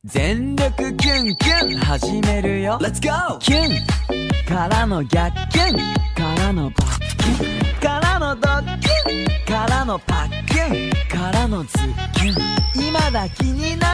全力キュンキュン始めるよ Let's go! キュンからの逆キュンからのバッキュンからのドッキュンからのパッキュンからのズッキュン今だ気になる